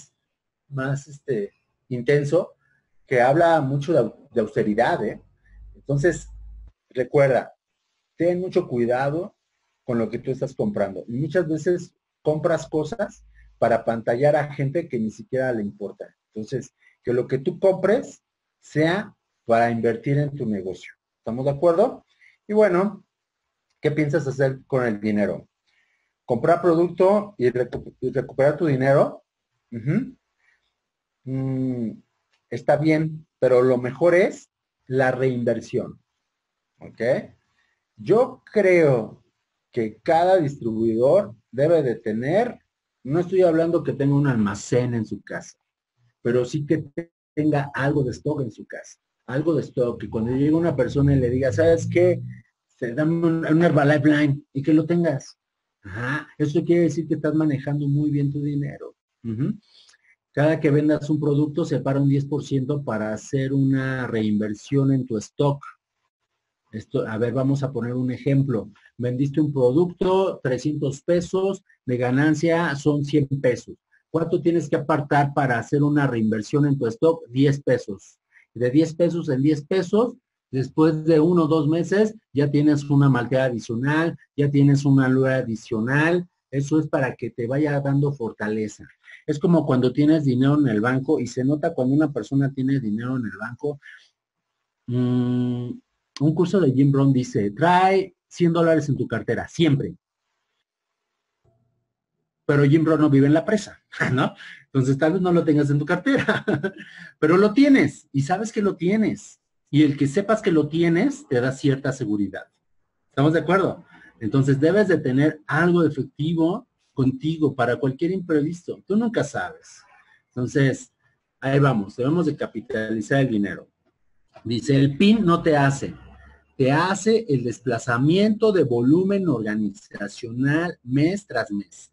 más intenso, que habla mucho de austeridad, ¿eh? Entonces, recuerda, ten mucho cuidado con lo que tú estás comprando. Y muchas veces compras cosas para pantallar a gente que ni siquiera le importa. Entonces, que lo que tú compres sea para invertir en tu negocio. ¿Estamos de acuerdo? Y bueno, ¿qué piensas hacer con el dinero? ¿Comprar producto y recuperar tu dinero? Ujú. Mm, está bien, pero lo mejor es la reinversión. ¿Ok? Yo creo que cada distribuidor debe de tener, no estoy hablando que tenga un almacén en su casa, pero sí que tenga algo de stock en su casa, algo de stock, que cuando llegue una persona y le diga, ¿sabes qué? Dame un Herbalife Line y que lo tengas. Ajá, eso quiere decir que estás manejando muy bien tu dinero. Ujú. Cada que vendas un producto, separa un 10% para hacer una reinversión en tu stock. Esto, a ver, vamos a poner un ejemplo. Vendiste un producto, 300 pesos, de ganancia son 100 pesos. ¿Cuánto tienes que apartar para hacer una reinversión en tu stock? 10 pesos. De 10 pesos en 10 pesos, después de 1 o 2 meses, ya tienes una malteada adicional, ya tienes una luz adicional. Eso es para que te vaya dando fortaleza. Es como cuando tienes dinero en el banco y se nota cuando una persona tiene dinero en el banco. Mm, un curso de Jim Brown dice, trae $100 en tu cartera, siempre. Pero Jim Brown no vive en la presa, ¿no? Entonces tal vez no lo tengas en tu cartera, pero lo tienes y sabes que lo tienes. Y el que sepas que lo tienes te da cierta seguridad. ¿Estamos de acuerdo? Entonces debes de tener algo de efectivo contigo para cualquier imprevisto. Tú nunca sabes. Entonces, ahí vamos, debemos de capitalizar el dinero. Dice, el PIN no te hace el desplazamiento de volumen organizacional mes tras mes.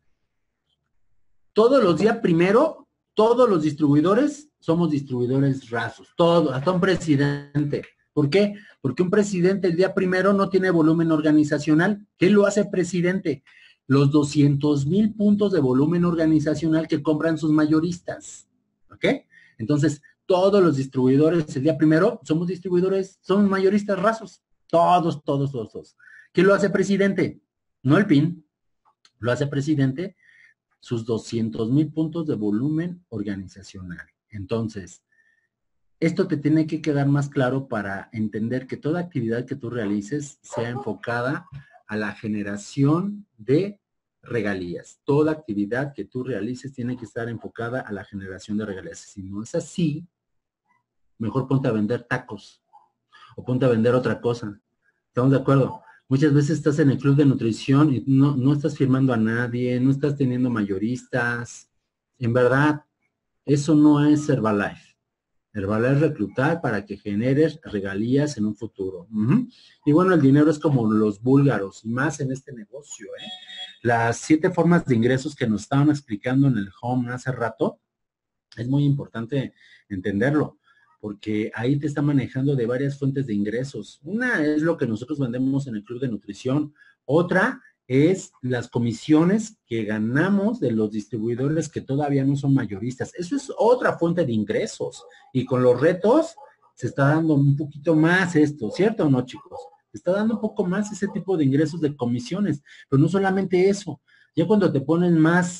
Todos los días, primero, todos los distribuidores somos distribuidores rasos, todos, hasta un presidente. ¿Por qué? Porque un presidente el día primero no tiene volumen organizacional. ¿Qué lo hace presidente? Los 200,000 puntos de volumen organizacional que compran sus mayoristas. ¿Ok? Entonces, todos los distribuidores el día primero somos distribuidores, somos mayoristas rasos. Todos, todos, todos, todos. ¿Qué lo hace presidente? No el PIN, lo hace presidente sus 200,000 puntos de volumen organizacional. Entonces, esto te tiene que quedar más claro para entender que toda actividad que tú realices sea enfocada a la generación de regalías. Toda actividad que tú realices tiene que estar enfocada a la generación de regalías. Si no es así, mejor ponte a vender tacos o ponte a vender otra cosa. ¿Estamos de acuerdo? Muchas veces estás en el club de nutrición y no estás firmando a nadie, no estás teniendo mayoristas. En verdad, eso no es Herbalife. Herbalife es reclutar para que generes regalías en un futuro. Y bueno, el dinero es como los búlgaros, y más en este negocio. Las 7 formas de ingresos que nos estaban explicando en el home hace rato, es muy importante entenderlo, porque ahí te está manejando de varias fuentes de ingresos. Una es lo que nosotros vendemos en el club de nutrición. Otra es las comisiones que ganamos de los distribuidores que todavía no son mayoristas. Eso es otra fuente de ingresos. Y con los retos se está dando un poquito más esto, ¿cierto o no, chicos? Se está dando un poco más ese tipo de ingresos de comisiones. Pero no solamente eso. Ya cuando te ponen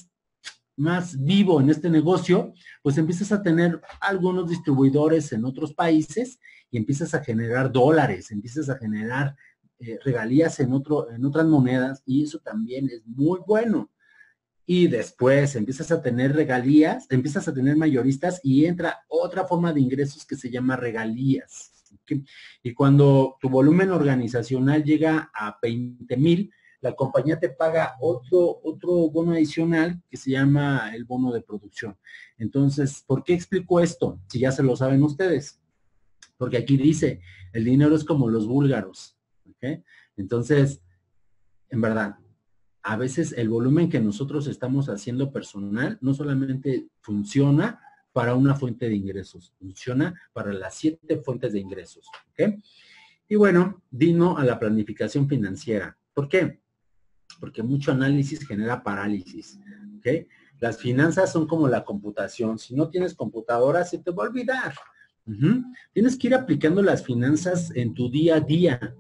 más vivo en este negocio, pues empiezas a tener algunos distribuidores en otros países y empiezas a generar dólares, empiezas a generar regalías en otras monedas y eso también es muy bueno. Y después empiezas a tener regalías, empiezas a tener mayoristas y entra otra forma de ingresos que se llama regalías. ¿Okay? Y cuando tu volumen organizacional llega a 20,000, la compañía te paga otro bono adicional que se llama el bono de producción. Entonces, ¿por qué explico esto? Si ya se lo saben ustedes. porque aquí dice, el dinero es como los búlgaros, ¿ok? Entonces, en verdad, a veces el volumen que nosotros estamos haciendo personal no solamente funciona para una fuente de ingresos, funciona para las 7 fuentes de ingresos, ¿ok? Y bueno, dino a la planificación financiera. ¿Por qué? Porque mucho análisis genera parálisis, ¿ok? Las finanzas son como la computación. Si no tienes computadora, se te va a olvidar. Tienes que ir aplicando las finanzas en tu día a día.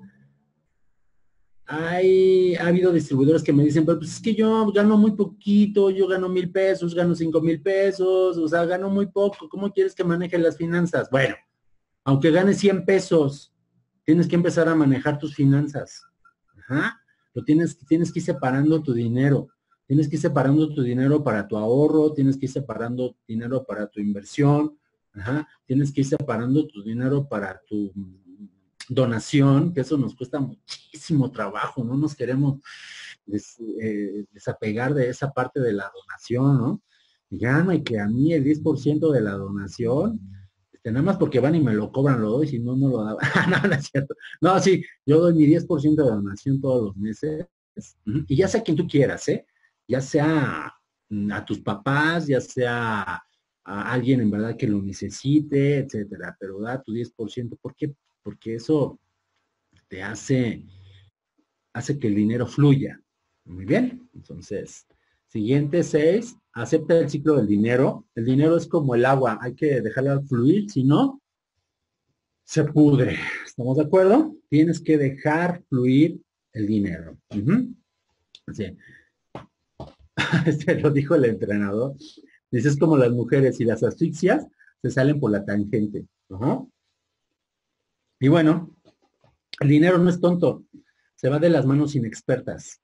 Ha habido distribuidores que me dicen, pero pues es que yo gano muy poquito, yo gano 1,000 pesos, gano 5,000 pesos, o sea, gano muy poco. ¿Cómo quieres que maneje las finanzas? Bueno, aunque ganes 100 pesos, tienes que empezar a manejar tus finanzas. Ajá. Tienes que ir separando tu dinero. Tienes que ir separando tu dinero para tu ahorro, tienes que ir separando dinero para tu inversión, ajá. Tienes que ir separando tu dinero para tu donación, que eso nos cuesta muchísimo trabajo, no nos queremos desapegar de esa parte de la donación, ¿no? Ya no hay que a mí el 10% de la donación, nada más porque van y me lo cobran, lo doy, si no, no lo daba. No, no es cierto. No, sí, yo doy mi 10% de donación todos los meses, y ya sea quien tú quieras, ¿eh? Ya sea a tus papás, ya sea a alguien en verdad que lo necesite, etcétera, pero da tu 10%. ¿Por qué? Porque eso te hace que el dinero fluya. Muy bien. Entonces, siguiente 6, acepta el ciclo del dinero. El dinero es como el agua, hay que dejarla fluir, si no, se pudre. ¿Estamos de acuerdo? Tienes que dejar fluir el dinero. Así. Este lo dijo el entrenador. Dice, es como las mujeres y las asfixias se salen por la tangente. Ajá. Y bueno, el dinero no es tonto, se va de las manos inexpertas.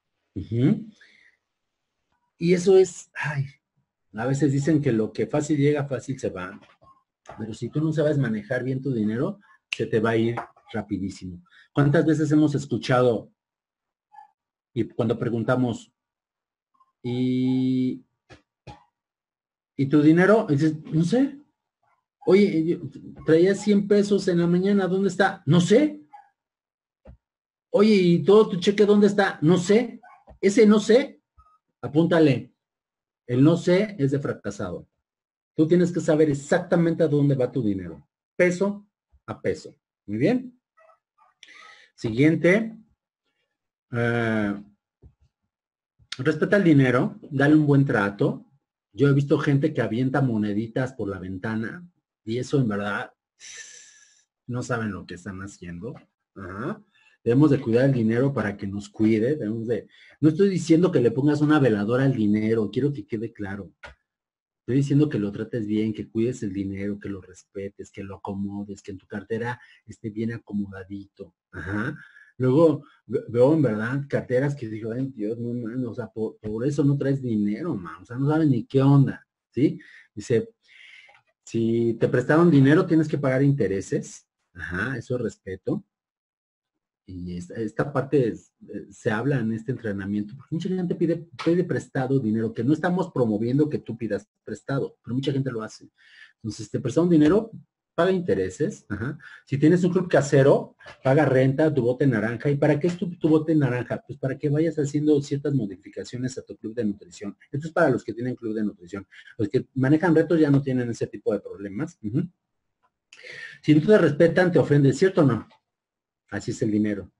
Y eso es, ay, a veces dicen que lo que fácil llega, fácil se va. Pero si tú no sabes manejar bien tu dinero, se te va a ir rapidísimo. ¿Cuántas veces hemos escuchado y cuando preguntamos, ¿y, y tu dinero? Y dices, no sé. Oye, traía 100 pesos en la mañana, ¿dónde está? No sé. Oye, ¿y todo tu cheque dónde está? No sé. Ese no sé, apúntale. El no sé es de fracasado. Tú tienes que saber exactamente a dónde va tu dinero. Peso a peso. Muy bien. Siguiente. eh, Respeta el dinero, dale un buen trato. Yo he visto gente que avienta moneditas por la ventana y eso en verdad no saben lo que están haciendo. Ajá. Debemos de cuidar el dinero para que nos cuide. No estoy diciendo que le pongas una veladora al dinero, quiero que quede claro. Estoy diciendo que lo trates bien, que cuides el dinero, que lo respetes, que lo acomodes, que en tu cartera esté bien acomodadito. Ajá. Luego veo en verdad carteras que digo, ay Dios, no man, o sea, por eso no traes dinero, man. O sea, no saben ni qué onda, ¿sí? Dice, si te prestaron dinero, tienes que pagar intereses. Ajá, eso es respeto. Y esta parte se habla en este entrenamiento, porque mucha gente pide prestado dinero, que no estamos promoviendo que tú pidas prestado, pero mucha gente lo hace. Entonces, te presta un dinero, paga intereses. Ajá. Si tienes un club casero, paga renta, tu bote naranja. ¿Y para qué es tu bote naranja? Pues para que vayas haciendo ciertas modificaciones a tu club de nutrición. Esto es para los que tienen club de nutrición. Los que manejan retos ya no tienen ese tipo de problemas. Si no te respetan, te ofenden, ¿cierto o no? Así es el dinero.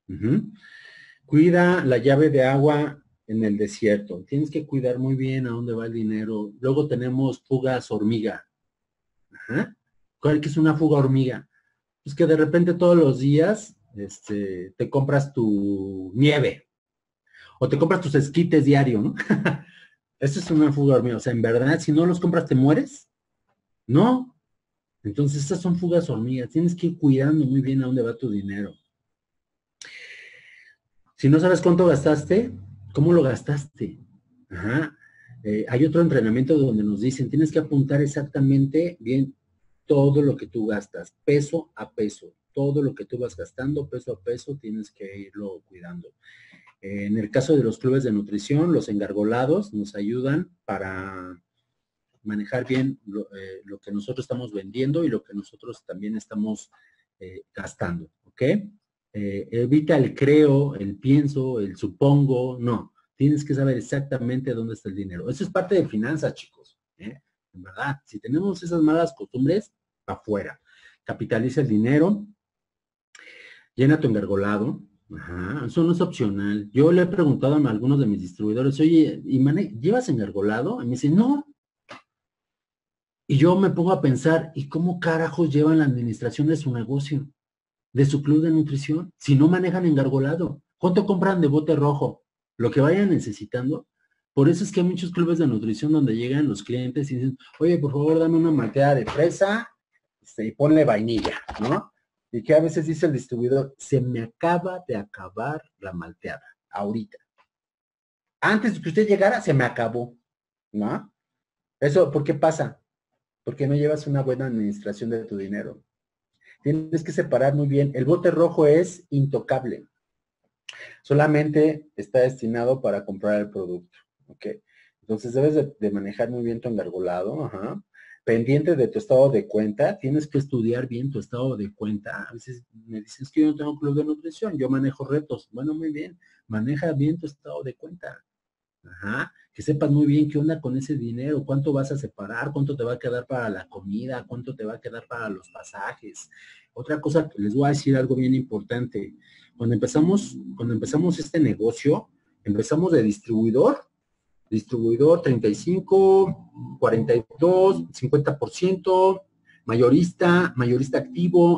Cuida la llave de agua en el desierto. Tienes que cuidar muy bien a dónde va el dinero. Luego tenemos fugas hormiga. Ajá. ¿Cuál que es una fuga hormiga? Pues que de repente todos los días te compras tu nieve o te compras tus esquites diario, ¿no? Eso es una fuga hormiga. O sea, en verdad, si no los compras, ¿te mueres? No. Entonces, estas son fugas hormigas. Tienes que ir cuidando muy bien a dónde va tu dinero. Si no sabes cuánto gastaste, ¿cómo lo gastaste? Ajá. Hay otro entrenamiento donde nos dicen, tienes que apuntar exactamente bien todo lo que tú gastas, peso a peso. Todo lo que tú vas gastando, peso a peso, tienes que irlo cuidando. En el caso de los clubes de nutrición, los engargolados nos ayudan manejar bien lo que nosotros estamos vendiendo y lo que nosotros también estamos gastando, ¿ok? Evita el creo, el pienso, el supongo, no. Tienes que saber exactamente dónde está el dinero. Eso es parte de finanzas, chicos. En verdad, si tenemos esas malas costumbres, afuera. Capitaliza el dinero, llena tu engargolado. Ajá, eso no es opcional. Yo le he preguntado a algunos de mis distribuidores, oye, ¿llevas engargolado? Y me dicen, no. Y yo me pongo a pensar, ¿y cómo carajos llevan la administración de su negocio, de su club de nutrición, si no manejan engargolado? ¿Cuánto compran de bote rojo? Lo que vayan necesitando. Por eso es que hay muchos clubes de nutrición donde llegan los clientes y dicen, oye, por favor, dame una malteada de fresa y ponle vainilla, ¿no? Y que a veces dice el distribuidor, se me acaba de acabar la malteada, ahorita. Antes de que usted llegara, se me acabó, ¿no? Eso, ¿por qué pasa? Porque no llevas una buena administración de tu dinero. Tienes que separar muy bien. El bote rojo es intocable. Solamente está destinado para comprar el producto, ¿ok? Entonces debes de manejar muy bien tu engargolado, ajá. Pendiente de tu estado de cuenta, tienes que estudiar bien tu estado de cuenta. A veces me dices que yo no tengo club de nutrición, yo manejo retos. Bueno, muy bien, maneja bien tu estado de cuenta. Ajá, que sepas muy bien qué onda con ese dinero, cuánto vas a separar, cuánto te va a quedar para la comida, cuánto te va a quedar para los pasajes. Otra cosa, les voy a decir algo bien importante. Cuando empezamos este negocio, empezamos de distribuidor 35, 42, 50%, mayorista activo,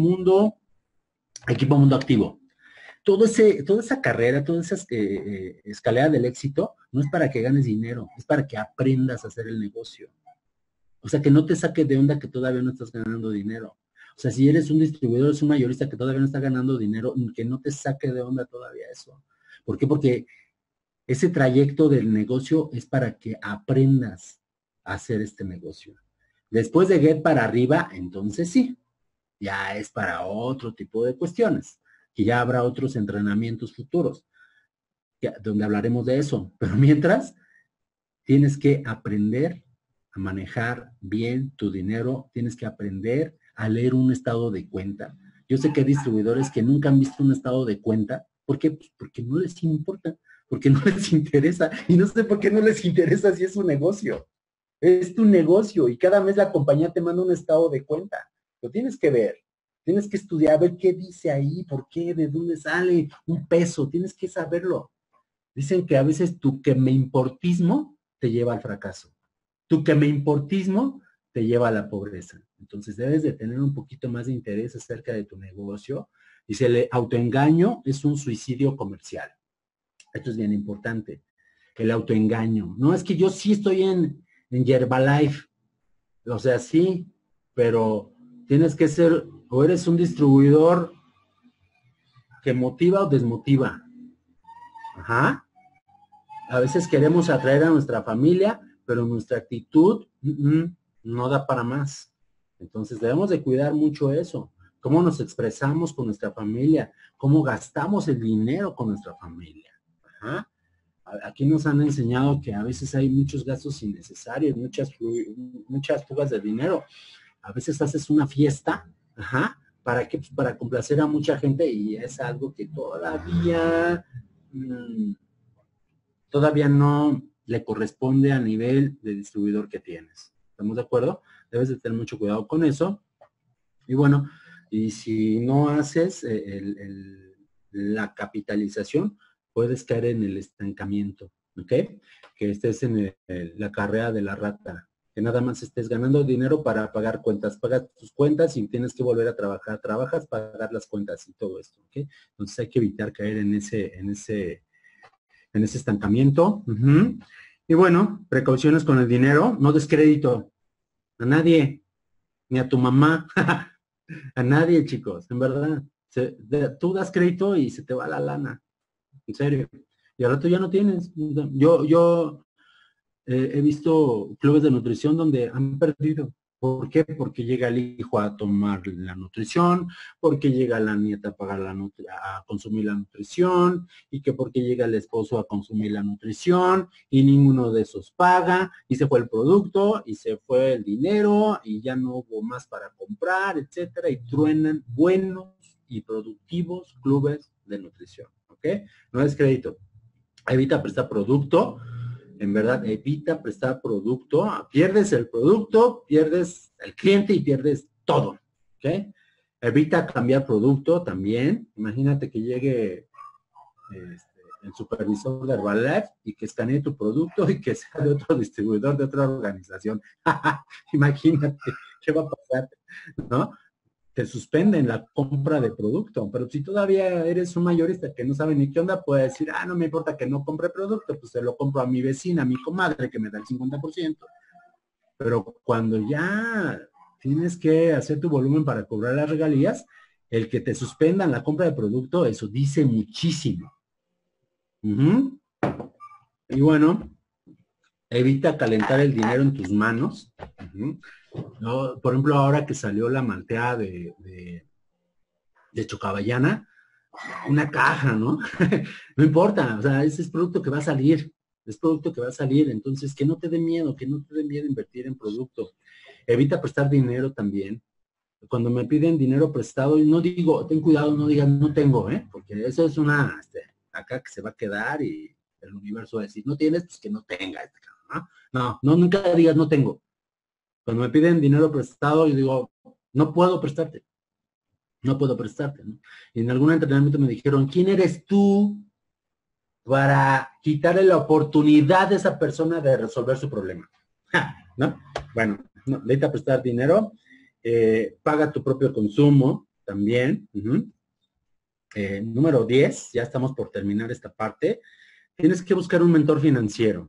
equipo mundo activo. Toda esa carrera, toda esa escalera del éxito, no es para que ganes dinero, es para que aprendas a hacer el negocio. O sea, que no te saque de onda que todavía no estás ganando dinero. O sea, si eres un distribuidor, es un mayorista que todavía no está ganando dinero, que no te saque de onda todavía eso. ¿Por qué? Porque ese trayecto del negocio es para que aprendas a hacer este negocio. Después de Get para arriba, entonces sí, ya es para otro tipo de cuestiones, que ya habrá otros entrenamientos futuros, donde hablaremos de eso. Pero mientras, tienes que aprender a manejar bien tu dinero, tienes que aprender a leer un estado de cuenta. Yo sé que hay distribuidores que nunca han visto un estado de cuenta. ¿Por qué? Pues porque no les importa, porque no les interesa. Y no sé por qué no les interesa si es un negocio. Es tu negocio y cada mes la compañía te manda un estado de cuenta. Lo tienes que ver, tienes que estudiar, ver qué dice ahí, por qué, de dónde sale un peso, tienes que saberlo. Dicen que a veces tu que me importismo te lleva al fracaso. Tu que me importismo te lleva a la pobreza. Entonces debes de tener un poquito más de interés acerca de tu negocio. Dice, el autoengaño es un suicidio comercial. Esto es bien importante. El autoengaño. No es que yo sí estoy en Herbalife. O sea, sí, pero tienes que ser, o eres un distribuidor que motiva o desmotiva. Ajá. A veces queremos atraer a nuestra familia, pero nuestra actitud no da para más. Entonces debemos de cuidar mucho eso. Cómo nos expresamos con nuestra familia, cómo gastamos el dinero con nuestra familia. Ajá. Aquí nos han enseñado que a veces hay muchos gastos innecesarios, muchas fugas de dinero. A veces haces una fiesta, ajá, ¿para qué? Pues para complacer a mucha gente y es algo que todavía no le corresponde a nivel de distribuidor que tienes. ¿Estamos de acuerdo? Debes de tener mucho cuidado con eso. Y bueno, y si no haces la capitalización, puedes caer en el estancamiento, ¿ok? Que estés en la carrera de la rata, que nada más estés ganando dinero para pagar cuentas, pagas tus cuentas y tienes que volver a trabajar, trabajas para pagar las cuentas y todo esto, ¿ok? Entonces hay que evitar caer en ese estancamiento. Y bueno, precauciones con el dinero, no des crédito a nadie, ni a tu mamá, a nadie, chicos, en verdad. Tú das crédito y se te va la lana, en serio. Y al rato ya no tienes. Yo he visto clubes de nutrición donde han perdido. ¿Por qué? Porque llega el hijo a tomar la nutrición, porque llega la nieta a pagar a consumir la nutrición, y que porque llega el esposo a consumir la nutrición, y ninguno de esos paga, y se fue el producto, y se fue el dinero, y ya no hubo más para comprar, etcétera, y truenan buenos y productivos clubes de nutrición, ¿ok? No es crédito. Evita prestar producto, en verdad, evita prestar producto, pierdes el producto, pierdes el cliente y pierdes todo, ¿ok? Evita cambiar producto también. Imagínate que llegue el supervisor de Herbalife y que escanee tu producto y que sea de otro distribuidor, de otra organización. Imagínate, ¿qué va a pasar? ¿No? Te suspenden la compra de producto, pero si todavía eres un mayorista que no sabe ni qué onda, puede decir, no me importa que no compre producto, pues se lo compro a mi vecina, a mi comadre, que me da el 50%. Pero cuando ya tienes que hacer tu volumen para cobrar las regalías, el que te suspendan la compra de producto, eso dice muchísimo. Y bueno, evita calentar el dinero en tus manos. ¿No? Por ejemplo, ahora que salió la malteada de Chocaballana, una caja, ¿no? No importa, o sea, ese es producto que va a salir, es producto que va a salir, entonces que no te dé miedo, invertir en producto. Evita prestar dinero también. Cuando me piden dinero prestado, no digo, ten cuidado, no digan no tengo, porque eso es una, acá que se va a quedar y el universo va a decir, no tienes, pues que no tenga, ¿no? No, nunca digas no tengo. Cuando me piden dinero prestado, yo digo, no puedo prestarte. No puedo prestarte, ¿no? Y en algún entrenamiento me dijeron, ¿quién eres tú para quitarle la oportunidad a esa persona de resolver su problema? ¿No? Bueno, no, necesita prestar dinero, paga tu propio consumo también. Número 10, ya estamos por terminar esta parte. Tienes que buscar un mentor financiero.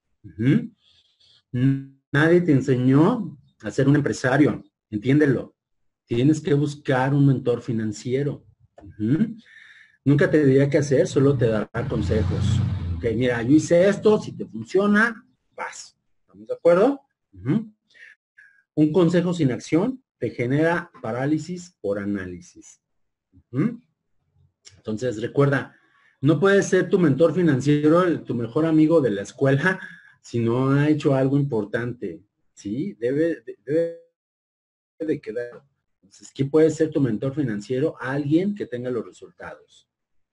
Nadie te enseñó a ser un empresario, entiéndelo. Tienes que buscar un mentor financiero. Nunca te diría qué hacer, solo te dará consejos. Ok, mira, yo hice esto, si te funciona, vas. ¿Estamos de acuerdo? Un consejo sin acción te genera parálisis por análisis. Entonces, recuerda, no puedes ser tu mentor financiero, tu mejor amigo de la escuela, si no ha hecho algo importante. ¿Sí? Debe de quedar. Entonces, ¿quién puede ser tu mentor financiero? Alguien que tenga los resultados.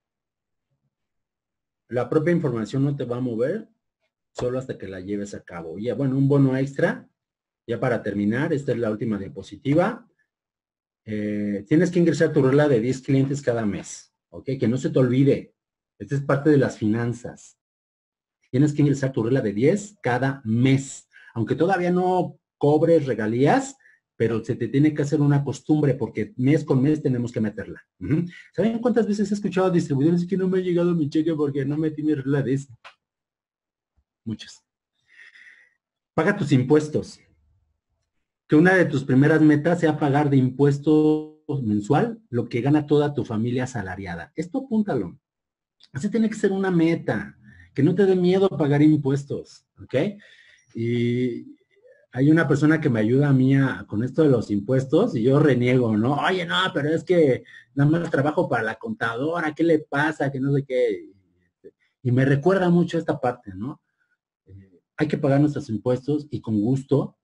La propia información no te va a mover solo hasta que la lleves a cabo. Ya, bueno, un bono extra, ya para terminar, esta es la última diapositiva. Tienes que ingresar tu regla de 10 clientes cada mes, ¿ok? Que no se te olvide. Esta es parte de las finanzas. Tienes que ingresar tu regla de 10 cada mes. Aunque todavía no cobres regalías, pero se te tiene que hacer una costumbre porque mes con mes tenemos que meterla. ¿Saben cuántas veces he escuchado a distribuidores que no me ha llegado mi cheque porque no metí mi regla de 10? Muchas. Paga tus impuestos. Que una de tus primeras metas sea pagar de impuestos mensual lo que gana toda tu familia asalariada. Esto apúntalo. Así tiene que ser una meta. Que no te dé miedo pagar impuestos, ¿ok? Y hay una persona que me ayuda a mí con esto de los impuestos y yo reniego, ¿no? Oye, no, pero es que nada más trabajo para la contadora, ¿qué le pasa? Que no sé qué. Y me recuerda mucho esta parte, ¿no? Hay que pagar nuestros impuestos y con gusto.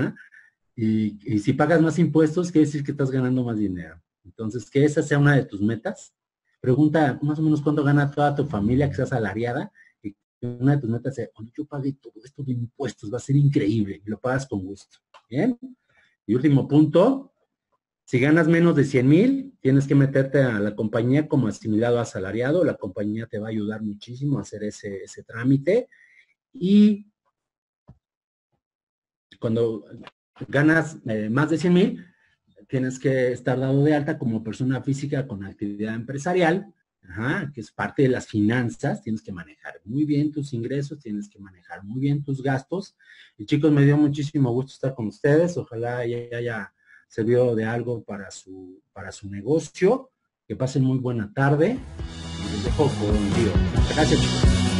Y si pagas más impuestos, quiere decir que estás ganando más dinero. Entonces, que esa sea una de tus metas. Pregunta más o menos cuánto gana toda tu familia que sea asalariada y una de tus metas sea, cuando yo pague todo esto de impuestos, va a ser increíble y lo pagas con gusto. ¿Bien? Y último punto, si ganas menos de 100,000, tienes que meterte a la compañía como asimilado a asalariado. La compañía te va a ayudar muchísimo a hacer ese trámite. Y cuando ganas más de 100,000, tienes que estar dado de alta como persona física con actividad empresarial, que es parte de las finanzas. Tienes que manejar muy bien tus ingresos, tienes que manejar muy bien tus gastos. Y chicos, me dio muchísimo gusto estar con ustedes. Ojalá haya servido de algo para su negocio. Que pasen muy buena tarde. Y les dejo con Dios. Gracias, chicos.